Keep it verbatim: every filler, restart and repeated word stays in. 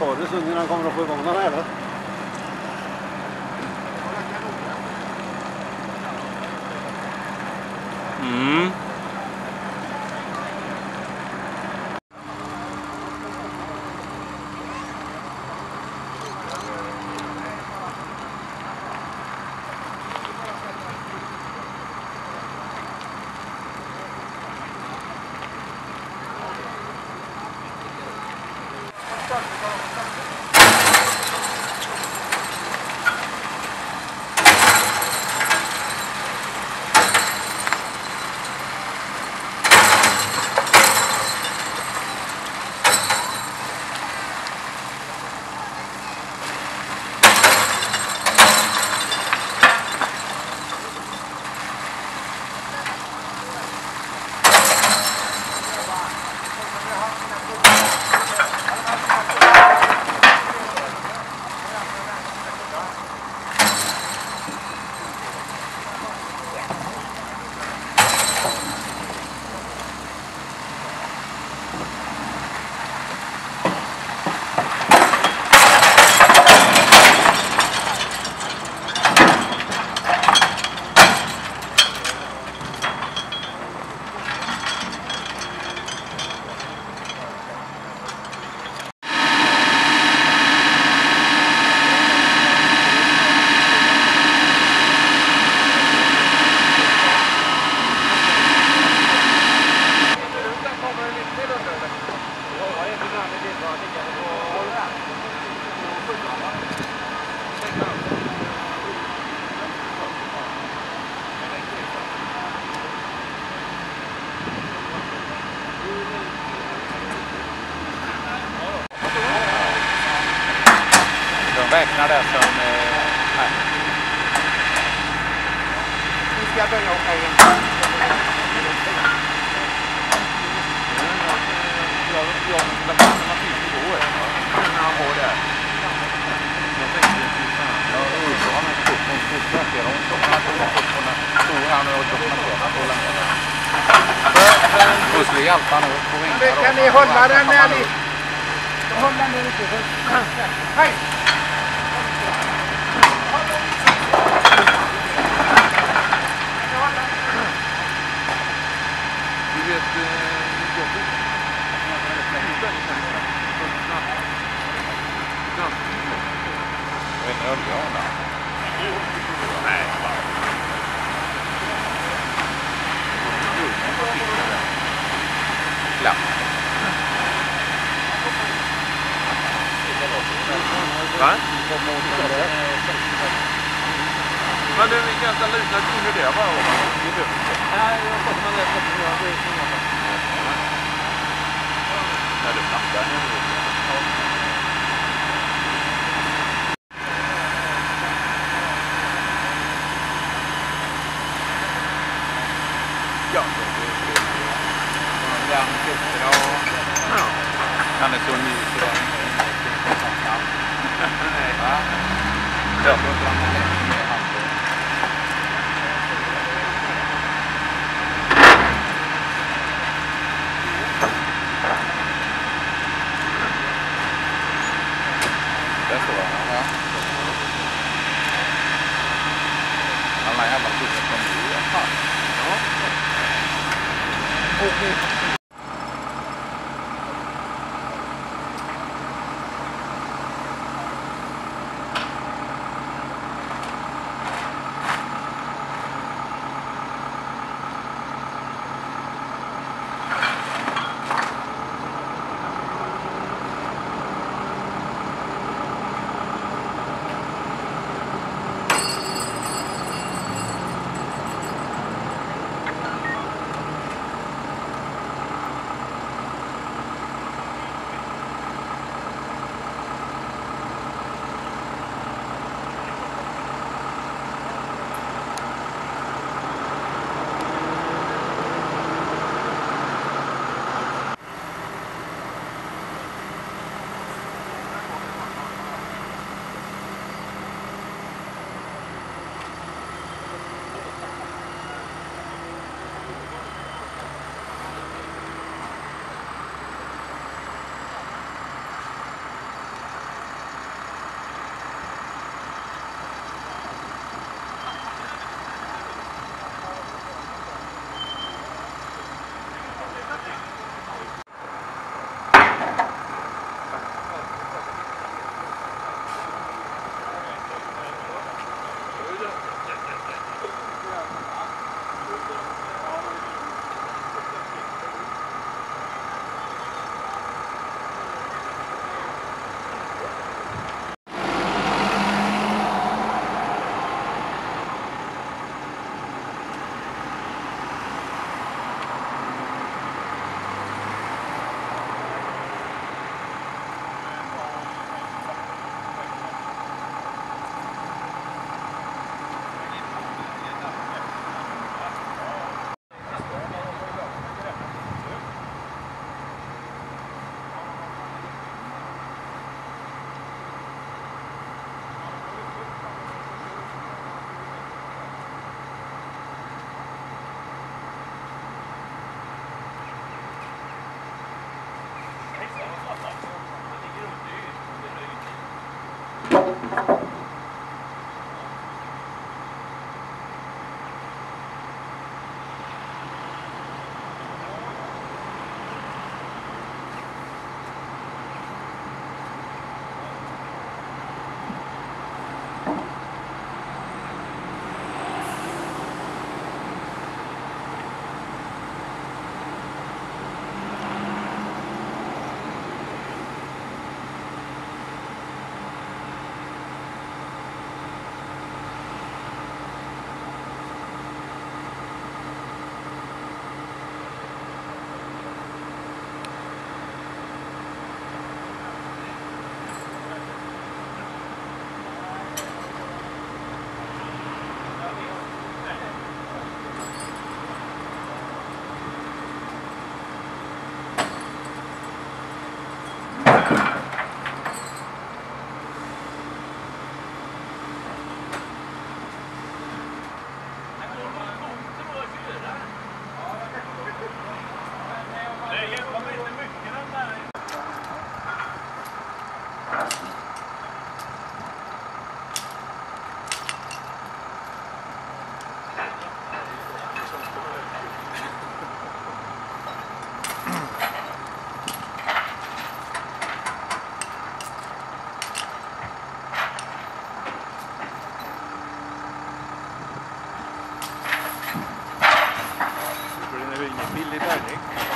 tar det stund innan han kommer att få igång den här eller? Mm. Räknar det som här. Vi ska börja åka in. Jag vet inte om det var när man fick igår. När han var där. Jag tänkte att ja, då har man inte fått någon fotografera om så. Han tog upp på den stor här nu och dokumenterat på längre. Då skulle hjälpa nu på vingar. Kan ni hålla den när ni... Hålla den lite. Hej! Du vet, jobbet. Jag vet inte om jag har nej, bara. Klapp. Va? Men det är ganska liknande kunde det bara om man det. Nej, jag har fått man det för att jag vet inte. När det snackar nu. Ja, det är den kusten och han är så ny så den nej, va? Jag tror inte han är lätt med han. Där står han, va? Alla jävla skjuter på nu, ja. Ja. Okej. ingen billig bärgning.